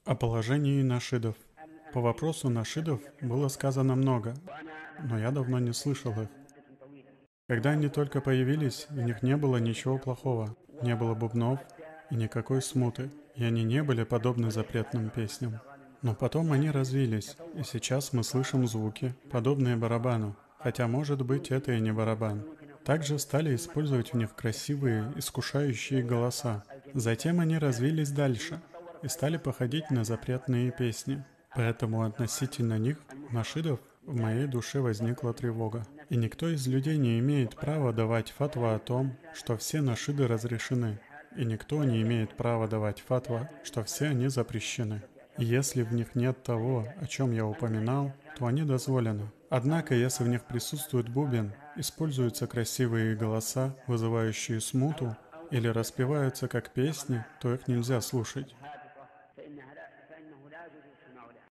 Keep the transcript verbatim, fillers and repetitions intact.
О положении нашидов. По вопросу нашидов было сказано много, но я давно не слышал их. Когда они только появились, в них не было ничего плохого, не было бубнов и никакой смуты, и они не были подобны запретным песням. Но потом они развились, и сейчас мы слышим звуки, подобные барабану, хотя, может быть, это и не барабан. Также стали использовать в них красивые, искушающие голоса. Затем они развились дальше и стали походить на запретные песни. Поэтому относительно них, нашидов, в моей душе возникла тревога. И никто из людей не имеет права давать фатва о том, что все нашиды разрешены. И никто не имеет права давать фатва, что все они запрещены. И если в них нет того, о чем я упоминал, то они дозволены. Однако, если в них присутствует бубен, используются красивые голоса, вызывающие смуту, или распеваются как песни, то их нельзя слушать.